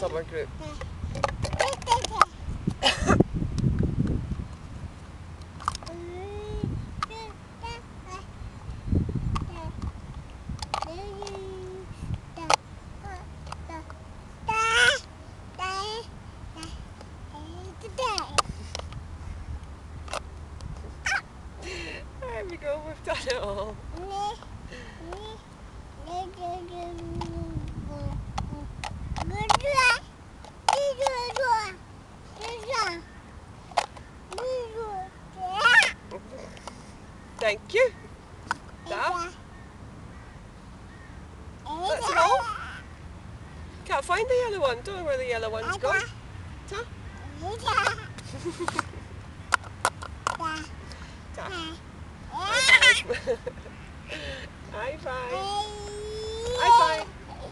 summer group. There we go, we've done it all. Thank you. That. That's it all. Can't find the yellow one. Don't know where the yellow one's gone. Ta. Ta. High five. High five.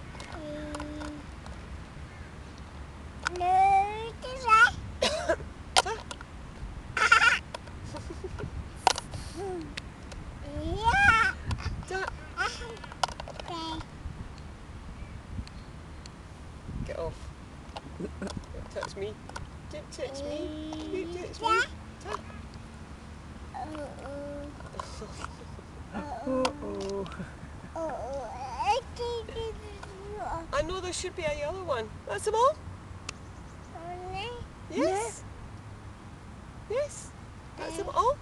Get off. Don't touch me. Don't touch me. Don't touch me. I know there should be a yellow one. That's them all? Yes. Yes. That's them all?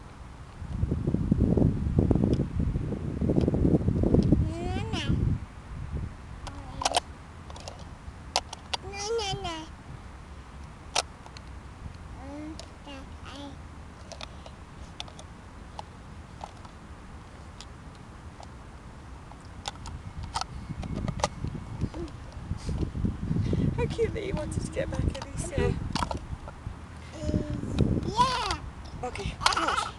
How cute that you wanted to get back in these. Yeah. Okay.